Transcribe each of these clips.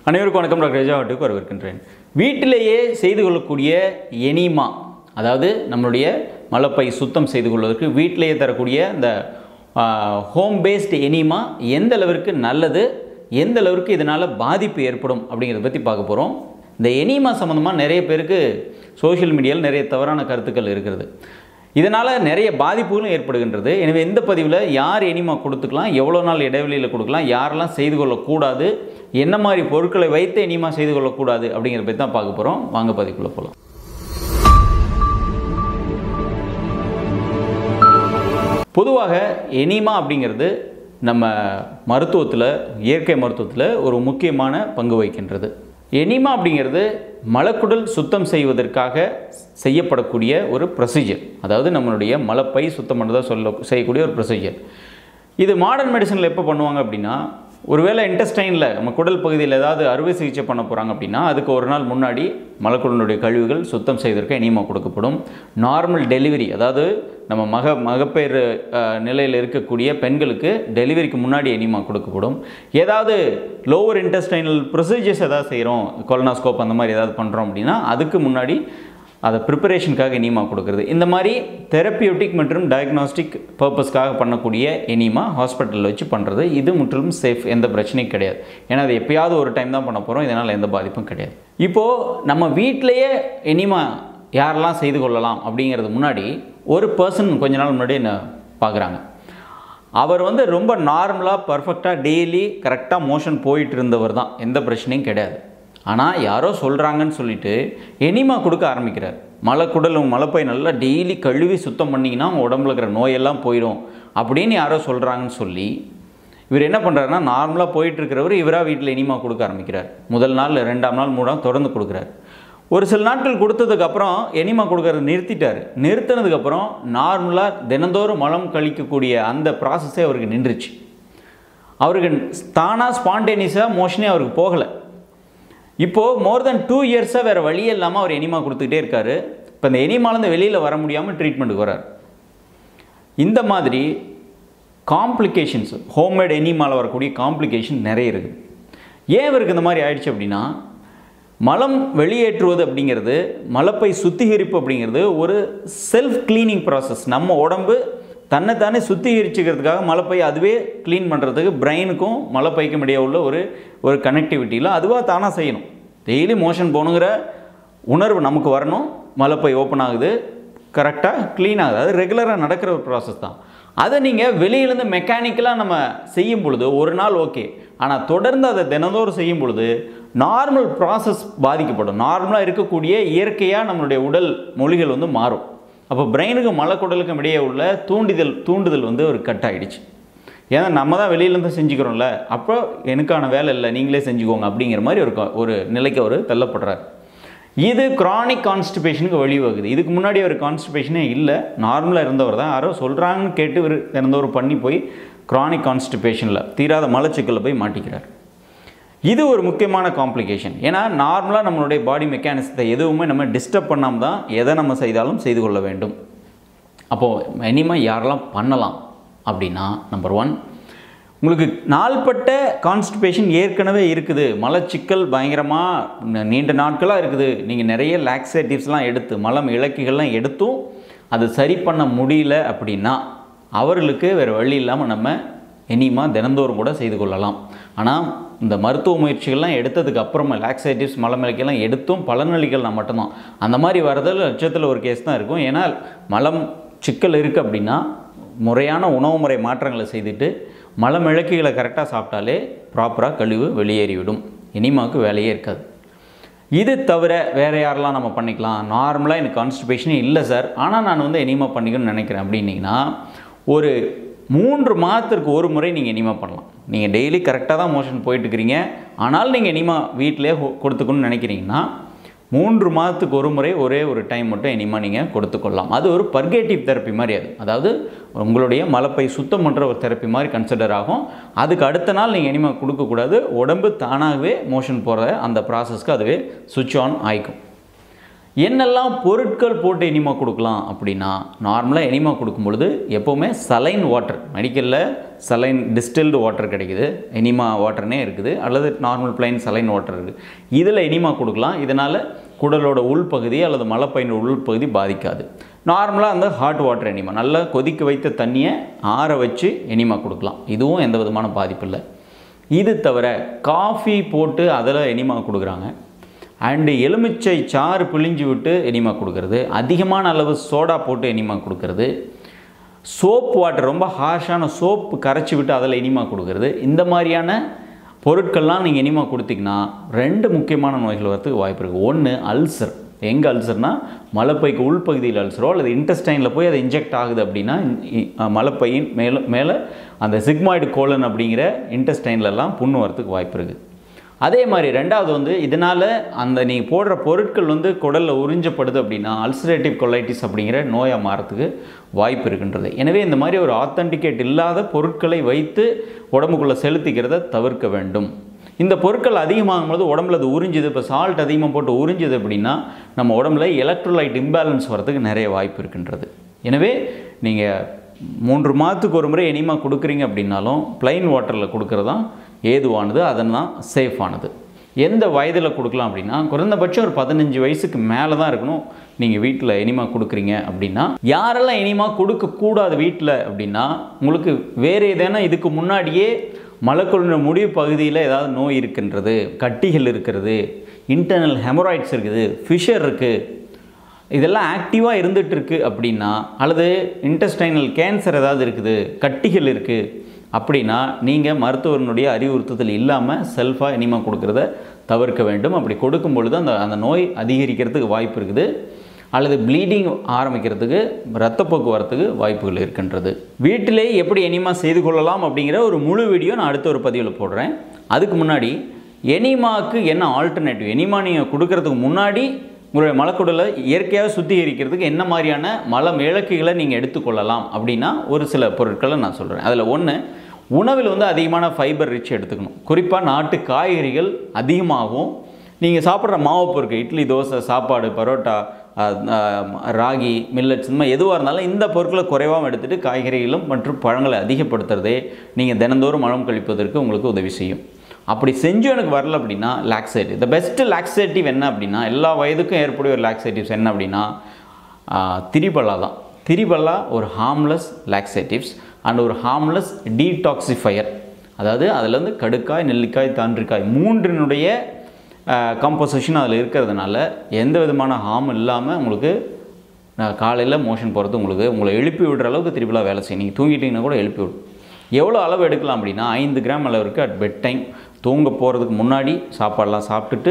அனைவருக்கும் வணக்கம். டாக்டர் ரேஜாவட்டுக்கு வரவேற்கின்றேன். வீட்டிலேயே செய்து கொள்ளக்கூடிய எனிமா, அதாவது நம்மளுடைய மலப்பை சுத்தம் செய்து கொள்வதற்கு வீட்டிலேயே தரக்கூடிய இந்த ஹோம் பேஸ்டு எனிமா எந்த அளவிற்கு நல்லது, எந்த அளவிற்கு இதனால் பாதிப்பு ஏற்படும் அப்படிங்கிறத பற்றி பார்க்க போகிறோம். இந்த எனிமா சம்மந்தமாக நிறைய பேருக்கு சோஷியல் மீடியாவில் நிறைய தவறான கருத்துக்கள் இருக்கிறது. இதனால் நிறைய பாதிப்புகளும் ஏற்படுகின்றது. எனவே இந்த பதிவில் யார் எனிமா கொடுத்துக்கலாம், எவ்வளோ நாள் இடைவெளியில் கொடுக்கலாம், யாரெல்லாம் செய்து கொள்ளக்கூடாது, என்ன மாதிரி பொருட்களை வைத்து எனிமா செய்து கொள்ளக்கூடாது அப்படிங்கிறத பற்றி தான் பார்க்க போகிறோம். வாங்க பதிவுக்குள்ளே போகலாம். பொதுவாக எனிமா அப்படிங்கிறது நம்ம மருத்துவத்தில், இயற்கை மருத்துவத்தில் ஒரு முக்கியமான பங்கு வகிக்கின்றது. எனிமா அப்படிங்கிறது மலக்குடல் சுத்தம் செய்வதற்காக செய்யப்படக்கூடிய ஒரு ப்ரொசீஜர். அதாவது நம்மளுடைய மலப்பை சுத்தம் பண்ணுறதா செய்யக்கூடிய ஒரு ப்ரொசீஜர். இது மாடர்ன் மெடிசனில் எப்போ பண்ணுவாங்க அப்படின்னா, ஒருவேளை இன்டெஸ்டைனில் நம்ம குடல் பகுதியில் ஏதாவது அறுவை சிகிச்சை பண்ண போகிறாங்க அப்படின்னா அதுக்கு ஒரு நாள் முன்னாடி மலக்குடலுடைய கழிவுகள் சுத்தம் செய்வதற்கு எனிமா கொடுக்கப்படும். நார்மல் டெலிவரி, அதாவது நம்ம மகப்பேறு நிலையில் இருக்கக்கூடிய பெண்களுக்கு டெலிவரிக்கு முன்னாடி எனிமா கொடுக்கப்படும். ஏதாவது லோவர் இன்டெஸ்டைனல் ப்ரொசீஜர்ஸ் ஏதாவது செய்கிறோம், கொலனாஸ்கோப் அந்த மாதிரி ஏதாவது பண்ணுறோம் அப்படின்னா அதுக்கு முன்னாடி அதை ப்ரிப்பரேஷனுக்காக எனிமா கொடுக்குறது. இந்த மாதிரி தெரப்பியூட்டிக் மற்றும் டயக்னாஸ்டிக் பர்பஸ்க்காக பண்ணக்கூடிய எனிமா ஹாஸ்பிட்டலில் வச்சு பண்ணுறது. இது முற்றிலும் சேஃப், எந்த பிரச்சனையும் கிடையாது. ஏன்னா அது எப்பயாவது ஒரு டைம் தான் பண்ண போகிறோம், இதனால் எந்த பாதிப்பும் கிடையாது. இப்போது நம்ம வீட்டிலையே எனிமா யாரெல்லாம் செய்து கொள்ளலாம் அப்படிங்கிறது முன்னாடி ஒரு பர்சன் கொஞ்ச நாள் முன்னாடி என்ன பார்க்குறாங்க. அவர் ரொம்ப நார்மலாக பர்ஃபெக்டாக டெய்லி கரெக்டாக மோஷன் போயிட்டு இருந்தவர் தான், எந்த பிரச்சனையும் கிடையாது. ஆனால் யாரோ சொல்கிறாங்கன்னு சொல்லிட்டு எனிமா கொடுக்க ஆரம்பிக்கிறார். மலப்பை நல்லா டெய்லி கழுவி சுத்தம் பண்ணிங்கன்னா உடம்புல இருக்கிற நோயெல்லாம் போயிடும் அப்படின்னு யாரோ சொல்கிறாங்கன்னு சொல்லி இவர் என்ன பண்ணுறாருன்னா, நார்மலாக போயிட்டுருக்கிறவர் இவராக வீட்டில் எனிமா கொடுக்க ஆரம்பிக்கிறார். முதல் நாள், 2ஆம் நாள், 3ஆம் தொடர்ந்து கொடுக்குறாரு. ஒரு சில நாட்கள் கொடுத்ததுக்கப்புறம் எனிமா கொடுக்கறத நிறுத்திட்டார். நிறுத்தினதுக்கப்புறம் நார்மலாக தினந்தோறும் மலம் கழிக்கக்கூடிய அந்த ப்ராசஸே அவருக்கு நின்றுச்சு. அவருக்கு தானாக ஸ்பான்டேனியஸாக மோஷனே அவருக்கு போகலை. இப்போது மோர் தென் 2 இயர்ஸாக வேறு வழியே இல்லாமல் அவர் எனிமா கொடுத்துக்கிட்டே இருக்கார். இப்போ இந்த எனிமாலேருந்து வெளியில் வர முடியாமல் ட்ரீட்மெண்ட்டுக்கு வரார். இந்த மாதிரி காம்ப்ளிகேஷன்ஸ், ஹோம்மேட் எனிமாவில் வரக்கூடிய காம்ப்ளிகேஷன் நிறைய இருக்குது. ஏன் இவருக்கு இந்த மாதிரி ஆயிடுச்சு அப்படின்னா, மலம் வெளியேற்றுவது அப்படிங்கிறது, மலப்பை சுத்திகரிப்பு அப்படிங்கிறது ஒரு செல்ஃப் கிளீனிங் ப்ராசஸ். நம்ம உடம்பு தன்னைத்தானே சுத்திகரிச்சுக்கிறதுக்காக மலப்பை அதுவே க்ளீன் பண்ணுறதுக்கு பிரெயினுக்கும் மலப்பைக்கும் இடையே உள்ள ஒரு கனெக்டிவிட்டியில் அதுவாக தானாக செய்யணும். டெய்லி மோஷன் போகணுங்கிற உணர்வு நமக்கு வரணும். மலப்பை ஓப்பன் ஆகுது, கரெக்டாக க்ளீன் ஆகுது. அது ரெகுலராக நடக்கிற ஒரு ப்ராசஸ் தான். அதை நீங்கள் வெளியிலேருந்து மெக்கானிக்கலாக நம்ம செய்யும் பொழுது ஒரு நாள் ஓகே, ஆனால் தொடர்ந்து அதை தினந்தோறும் செய்யும் பொழுது நார்மல் ப்ராசஸ் பாதிக்கப்படும். நார்மலாக இருக்கக்கூடிய இயற்கையாக நம்மளுடைய உடல் மொழிகள் மாறும். அப்போ பிரெயினுக்கும் மலக்குடலுக்கும் இடையே உள்ள தூண்டுதல் ஒரு கட் ஆகிடுச்சு. ஏன்னா நம்ம தான் வெளியிலேருந்து செஞ்சுக்கிறோம்ல, அப்போ எனக்கான வேலை இல்லை, நீங்களே செஞ்சுக்கோங்க அப்படிங்கிற மாதிரி ஒரு நிலைக்கு அவர் தள்ளப்படுறார். இது கிரானிக் கான்ஸ்டிபேஷனுக்கு வழிவகுது. இதுக்கு முன்னாடி அவர் கான்ஸ்டிபேஷனே இல்லை, நார்மலாக இருந்தவர் தான். யாரோ சொல்கிறாங்கன்னு கேட்டு இவர் தினந்தோறும் பண்ணி போய் கிரானிக் கான்ஸ்டிபேஷனில், தீராத மலச்சிக்கலில் போய் மாட்டிக்கிறார். இது ஒரு முக்கியமான காம்ப்ளிகேஷன். ஏன்னா நார்மலாக நம்மளுடைய பாடி மெக்கானிசத்தை எதுவுமே நம்ம டிஸ்டர்ப் பண்ணாமல் தான் எதை நம்ம செய்தாலும் செய்து கொள்ள வேண்டும். அப்போது எனிமா யாரெல்லாம் பண்ணலாம் அப்படின்னா, நம்பர் 1, உங்களுக்கு நாள்பட்ட கான்ஸ்டிபேஷன் ஏற்கனவே இருக்குது, மலச்சிக்கல் பயங்கரமாக நீண்ட நாட்களாக இருக்குது, நீங்கள் நிறைய லாக்ஸேட்டிவ்ஸ்லாம் எடுத்து மலம் இலக்கிகள்லாம் எடுத்தும் அது சரி பண்ண முடியல அப்படின்னா அவர்களுக்கு வேறு வழி இல்லாமல் நம்ம எனிமா தினந்தோறும் கூட செய்து கொள்ளலாம். ஆனால் இந்த மருத்துவ முயற்சிகள்லாம் எடுத்ததுக்கு அப்புறமா லாக்ஸேட்டிவ்ஸ் மலமிளக்கிலாம் எடுத்தும் பலனளிக்கலாம் மட்டும்தான். அந்த மாதிரி வரதில் லட்சத்தில் ஒரு கேஸ் தான் இருக்கும். ஏன்னா மலம் சிக்கல் இருக்குது அப்படின்னா முறையான உணவு முறை மாற்றங்களை செய்துட்டு மலமிளக்கிகளை கரெக்டாக சாப்பிட்டாலே ப்ராப்பராக கழிவு வெளியேறிவிடும். எனிமாவுக்கு வேலையே இருக்காது. இது தவிர வேறு யாரெல்லாம் நம்ம பண்ணிக்கலாம்? நார்மலாக எனக்கு கான்ஸ்டிபேஷனே இல்லை சார், ஆனால் நான் எனிமா பண்ணிக்கணும்னு நினைக்கிறேன் அப்படின்னிங்கன்னா, ஒரு 3 மாதத்திற்கு ஒரு முறை நீங்கள் எனிமா பண்ணலாம். நீங்கள் டெய்லி கரெக்டாக தான் மோஷன் போயிட்டுருக்கிறீங்க, ஆனால் நீங்கள் எனிமா வீட்டிலே கொடுத்துக்கணும்னு நினைக்கிறீங்கன்னா 3 மாதத்துக்கு ஒரு முறை ஒரே ஒரு டைம் மட்டும் எனிமா நீங்கள் கொடுத்துக்கொள்ளலாம். அது ஒரு பர்கேட்டிவ் தெரப்பி மாதிரி. அதாவது உங்களுடைய மலப்பை சுத்தம் பண்ணுற ஒரு தெரப்பி மாதிரி கன்சிடர் ஆகும். அதுக்கு அடுத்த நாள் நீங்கள் எனிமா கொடுக்கக்கூடாது. உடம்பு தானாகவே மோஷன் போகிற அந்த ப்ராசஸ்க்கு அதுவே சுவிட்ச் ஆன் ஆகிக்கும். என்னெல்லாம் பொருட்கள் போட்டு எனிமா கொடுக்கலாம் அப்படின்னா, நார்மலாக எனிமா கொடுக்கும் பொழுது எப்போவுமே சலைன் வாட்டர், மெடிக்கலில் சலைன் டிஸ்டில்டு வாட்டர் கிடைக்குது, எனிமா வாட்டர்னே இருக்குது, அல்லது நார்மல் பிளைன் சலைன் வாட்டர் இருக்குது. இதில் எனிமா கொடுக்கலாம். இதனால் குடலோட உள்பகுதி அல்லது மலைப்பையின் உள்பகுதி பாதிக்காது. நார்மலாக அந்த ஹாட் வாட்டர் எனிமா, நல்லா கொதிக்க வைத்த தண்ணியை ஆற வச்சு எனிமா கொடுக்கலாம். இதுவும் எந்த விதமான பாதிப்பு இல்லை. இது தவிர காஃபி போட்டு அதில் எனிமா கொடுக்குறாங்க. அண்டு எலுமிச்சை சாறு பிழிஞ்சு விட்டு எனிமா கொடுக்கறது, அதிகமான அளவு சோடா போட்டு எனிமா கொடுக்கறது, சோப் வாட்டர் ரொம்ப ஹார்ஷான சோப்பு கரைச்சி விட்டு அதில் எனிமா கொடுக்கறது, இந்த மாதிரியான பொருட்கள்லாம் நீங்கள் எனிமா கொடுத்தீங்கன்னா 2 முக்கியமான நோய்கள் வரத்துக்கு வாய்ப்பு இருக்குது. ஒன்று அல்சர். எங்கே அல்சர்னால் மலைப்பைக்கு உள்பகுதியில் அல்சரோ அல்லது இன்டெஸ்டைனில் போய் அது இன்ஜெக்ட் ஆகுது அப்படின்னா மலைப்பையின் மேலே அந்த சிக்மாய்டு கோலன் அப்படிங்கிற இன்டெஸ்டைன்லலாம் புண்ணு வரத்துக்கு வாய்ப்பு இருக்குது. அதே மாதிரி ரெண்டாவது வந்து இதனால் அந்த நீங்கள் போடுற பொருட்கள் வந்து குடலில் உறிஞ்சப்படுது அப்படின்னா அல்சரேட்டிவ் கொலைட்டிஸ் அப்படிங்கிற நோயை மாறத்துக்கு வாய்ப்பு இருக்கின்றது. எனவே இந்த மாதிரி ஒரு ஆத்தென்டிகேட் இல்லாத பொருட்களை வைத்து உடம்புக்குள்ளே செலுத்திக்கிறத தவிர்க்க வேண்டும். இந்த பொருட்கள் அதிகமாகும் போது உடம்புல அது உறிஞ்சுது, இப்போ சால்ட் அதிகமாக போட்டு உறிஞ்சுது அப்படின்னா நம்ம உடம்புல எலக்ட்ரோலைட் இம்பேலன்ஸ் வரதுக்கு நிறைய வாய்ப்பு இருக்கின்றது. எனவே நீங்கள் 3 மாதத்துக்கு ஒரு முறை எனிமா கொடுக்குறீங்க அப்படின்னாலும் ப்ளைன் வாட்டரில் கொடுக்குறது தான் ஏதுவானது, அதெல்லாம் சேஃபானது. எந்த வயதில் கொடுக்கலாம் அப்படின்னா குறைந்தபட்சம் ஒரு 15 வயசுக்கு மேலே தான் இருக்கணும். நீங்கள் வீட்டில் எனிமா கொடுக்குறீங்க அப்படின்னா யாரெல்லாம் எனிமா கொடுக்கக்கூடாது வீட்டில் அப்படின்னா, உங்களுக்கு வேறு ஏதேனா இதுக்கு முன்னாடியே மலக்குள்ள முடிவு பகுதியில் ஏதாவது நோய் இருக்கின்றது, கட்டிகள் இருக்கிறது, இன்டர்னல் ஹெமராய்ட்ஸ் இருக்குது, ஃபிஷர் இருக்குது, இதெல்லாம் ஆக்டிவாக இருந்துகிட்டு இருக்குது அப்படின்னா, அல்லது இன்டெஸ்டைனல் கேன்சர் ஏதாவது இருக்குது, கட்டிகள் இருக்குது அப்படின்னா நீங்கள் மருத்துவனுடைய அறிவுறுத்துதல் இல்லாமல் செல்ஃபாக எனிமா கொடுக்கறத தவிர்க்க வேண்டும். அப்படி கொடுக்கும் பொழுது அந்த நோய் அதிகரிக்கிறதுக்கு வாய்ப்பு இருக்குது, அல்லது ப்ளீடிங் ஆரம்பிக்கிறதுக்கு, இரத்தப்போக்கு வரத்துக்கு வாய்ப்புகள் இருக்கின்றது. வீட்டிலே எப்படி எனிமா செய்து கொள்ளலாம் அப்படிங்கிற ஒரு முழு வீடியோ நான் அடுத்த ஒரு பதிவில் போடுறேன். அதுக்கு முன்னாடி எனிமாவுக்கு என்ன ஆல்டர்னேட்டிவ், எனிமா நீங்கள் கொடுக்கறதுக்கு முன்னாடி உங்களுடைய மலக்குடலை இயற்கையாக சுத்திகரிக்கிறதுக்கு என்ன மாதிரியான மலம் இழக்கிகளை நீங்கள் எடுத்துக்கொள்ளலாம் அப்படின்னா ஒரு சில பொருட்களை நான் சொல்கிறேன். அதில் ஒன்று, உணவில் வந்து அதிகமான ஃபைபர் ரிச் எடுத்துக்கணும். குறிப்பாக நாட்டு காய்கறிகள் அதிகமாகவும், நீங்கள் சாப்பிட்ற மாவு பொருட்கள், இட்லி, தோசை, சாப்பாடு, பரோட்டா, ராகி, மில்லட்ஸ், இந்த மாதிரி எதுவாக இருந்தாலும் இந்த பொருட்களை குறைவாக எடுத்துகிட்டு காய்கறிகளும் மற்றும் பழங்களை அதிகப்படுத்துறதே நீங்கள் தினந்தோறும் மலம் கழிப்பதற்கு உங்களுக்கு உதவி செய்யும். அப்படி செஞ்சு எனக்கு வரல அப்படின்னா லாக்ஸேட்டிவ், த பெஸ்ட்டு லாக்ஸேட்டிவ் என்ன அப்படின்னா, எல்லா வயதுக்கும் ஏற்படைய ஒரு லாக்ஸேட்டிவ்ஸ் என்ன அப்படின்னா திரிபல்லா தான். திரிபல்லா ஒரு ஹார்ம்லெஸ் லாக்ஸேட்டிவ்ஸ் அண்ட் ஒரு ஹார்ம்லெஸ் டீடாக்சிஃபயர். அதாவது அதில் வந்து கடுக்காய், நெல்லிக்காய், தாண்டிக்காய் 3னுடைய கம்போசிஷன் அதில் இருக்கிறதுனால எந்த விதமான ஹார்ம் இல்லாமல் உங்களுக்கு காலையில் மோஷன் போகிறது உங்களை எழுப்பி விடுற அளவுக்கு திரிபல்லா வேலை செய்யும். நீங்கள் தூங்கிட்டீங்கன்னா கூட எழுப்பி விடும். எவ்வளோ அளவு எடுக்கலாம் அப்படின்னா 5 கிராம் அளவுக்கு அட் பெட் டைம் தூங்க போகிறதுக்கு முன்னாடி சாப்பாடெலாம் சாப்பிட்டுட்டு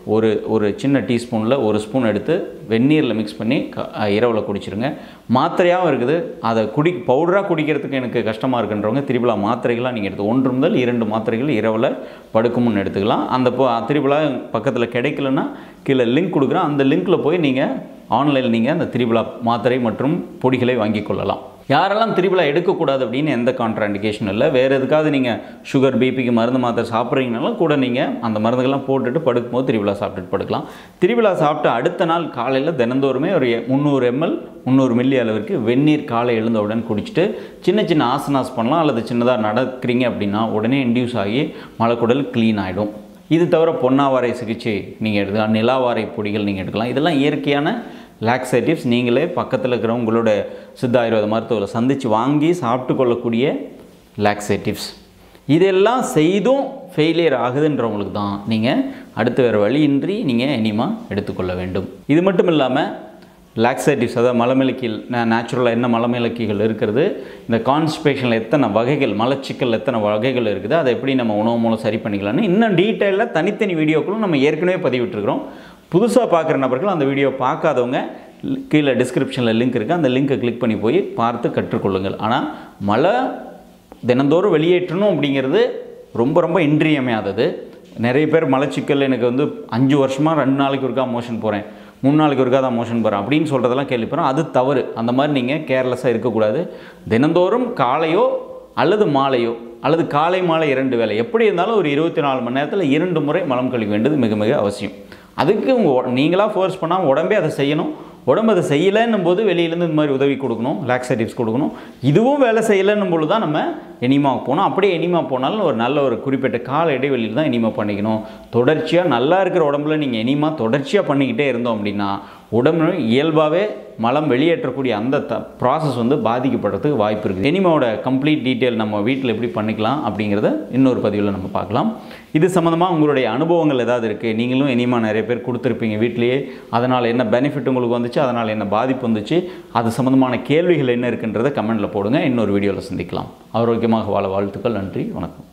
ஒரு சின்ன டீஸ்பூனில் 1 ஸ்பூன் எடுத்து வெந்நீரில் மிக்ஸ் பண்ணி இரவில் குடிச்சிருங்க. மாத்திரையாகவும் இருக்குது, அதை பவுடராக குடிக்கிறதுக்கு எனக்கு கஷ்டமாக இருக்குன்றவங்க திரிபல்லா மாத்திரைகளாக நீங்கள் எடுத்து 1 முதல் 2 மாத்திரைகள் இரவில் படுக்கும் முன் எடுத்துக்கலாம். அந்த திரிபல்லா பக்கத்தில் கிடைக்கலன்னா கீழே லிங்க் கொடுக்குறேன், அந்த லிங்க்கில் போய் நீங்கள் ஆன்லைனில் நீங்கள் அந்த திரிபல்லா மாத்திரை மற்றும் பொடிகளை வாங்கி கொள்ளலாம். யாரெல்லாம் திரிபல்லா எடுக்கக்கூடாது அப்படின்னு எந்த கான்ட்ராண்டிகேஷன் இல்லை. வேறு எதுக்காவது நீங்கள் சுகர், பிபிக்கு மருந்து மாத்திரை சாப்பிட்றீங்கனாலும் கூட நீங்கள் அந்த மருந்துகள்லாம் போட்டுட்டு படுக்கும்போது திரிபல்லா சாப்பிட்டுட்டு படுக்கலாம். திரிபல்லா சாப்பிட்டு அடுத்த நாள் காலையில் தினந்தோறுமே ஒரு 300 ml 300 மில்லி அளவிற்கு வெந்நீர் காலை எழுந்தவுடன் குடிச்சிட்டு சின்ன சின்ன ஆசனாஸ் பண்ணலாம். அல்லது சின்னதாக நடக்கிறீங்க அப்படின்னா உடனே இன்டியூஸ் ஆகி மலக்குடல் க்ளீன் ஆகிடும். இது தவிர பொன்னாவாரை சிகிச்சை நீங்கள் எடுக்கலாம், நிலாவாரை பொடிகள் நீங்கள் எடுக்கலாம். இதெல்லாம் இயற்கையான லாக்ஸேட்டிவ்ஸ். நீங்களே பக்கத்தில் இருக்கிற உங்களோட சித்த ஆயுர்வேத மருத்துவரை சந்தித்து வாங்கி சாப்பிட்டு கொள்ளக்கூடிய லாக்ஸேட்டிவ்ஸ். இதெல்லாம் செய்தும் ஃபெயிலியர் ஆகுதுன்றவங்களுக்கு தான் நீங்கள் அடுத்து வேறு வழியின்றி நீங்கள் எனிமா எடுத்துக்கொள்ள வேண்டும். இது மட்டும் இல்லாமல் லாக்ஸேட்டிவ்ஸ், அதாவது மலமிளக்கிகள், நேச்சுரலாக என்ன மலமிளக்கிகள் இருக்கிறது, இந்த கான்ஸ்டிபேஷனில் எத்தனை வகைகள், மலச்சிக்கல் எத்தனை வகைகள் இருக்குது, அதை எப்படி நம்ம உணவு மூலம் சரி பண்ணிக்கலாம்னு இன்னும் டீட்டெயிலாக தனித்தனி வீடியோக்களும் நம்ம ஏற்கனவே பதிவிட்டுருக்கிறோம். புதுசாக பார்க்குற நபர்கள் அந்த வீடியோ பார்க்காதவங்க கீழே டிஸ்கிரிப்ஷனில் லிங்க் இருக்குது, அந்த லிங்க்கை கிளிக் பண்ணி போய் பார்த்து கற்றுக்கொள்ளுங்கள். ஆனால் மலை தினந்தோறும் வெளியேற்றணும் அப்படிங்கிறது ரொம்ப ரொம்ப இன்றியமையாதது. நிறைய பேர் மலச்சிக்கல் எனக்கு வந்து 5 வருஷமாக 2 நாளைக்கு ஒருக்கா மோஷன் போகிறேன், 3 நாளைக்கு ஒருக்கா தான் மோஷன் போகிறேன் அப்படின்னு சொல்கிறதெல்லாம் கேள்விப்படுறோம். அது தவறு. அந்த மாதிரி நீங்கள் கேர்லெஸ்ஸாக இருக்கக்கூடாது. தினந்தோறும் காலையோ அல்லது மாலையோ அல்லது காலை மாலை 2 வேளை எப்படி இருந்தாலும் ஒரு 24 மணி நேரத்தில் 2 முறை மலம் கழிக்க வேண்டியது மிக மிக அவசியம். அதுக்கு நீங்களாக ஃபோர்ஸ் பண்ணால் உடம்பே அதை செய்யணும். உடம்பு அதை செய்யலைன்னும் போது வெளியிலேருந்து இந்த மாதிரி உதவி கொடுக்கணும், லாக்ஸேட்டிவ்ஸ் கொடுக்கணும். இதுவும் வேலை செய்யலைன்னும் போது தான் நம்ம எனிமாவுக்கு போகணும். அப்படியே எனிமா போனாலும் ஒரு நல்ல ஒரு குறிப்பிட்ட கால இடைவெளியில் தான் எனிமா பண்ணிக்கணும். தொடர்ச்சியாக நல்லா இருக்கிற உடம்புல நீங்கள் எனிமா தொடர்ச்சியாக பண்ணிக்கிட்டே இருந்தோம் அப்படின்னா உடம்பு இயல்பாகவே மலம் வெளியேற்றக்கூடிய அந்த ப்ராசஸ் வந்து பாதிக்கப்படுறதுக்கு வாய்ப்பு இருக்குது. எனிமாவோட கம்ப்ளீட் டீட்டெயில் நம்ம வீட்டில் எப்படி பண்ணிக்கலாம் அப்படிங்கிறத இன்னொரு பதிவில் நம்ம பார்க்கலாம். இது சம்மந்தமாக உங்களுடைய அனுபவங்கள் ஏதாவது இருக்குது, நீங்களும் எனிமா நிறைய பேர் கொடுத்துருப்பீங்க வீட்டிலேயே, அதனால் என்ன பெனிஃபிட் உங்களுக்கு வந்துச்சு, அதனால் என்ன பாதிப்பு வந்துச்சு, அது சம்மந்தமான கேள்விகள் என்ன இருக்குன்றதை கமெண்டில் போடுங்க. இன்னொரு வீடியோவில் சந்திக்கலாம். ஆரோக்கியமாக வாழ வாழ்த்துக்கள். நன்றி, வணக்கம்.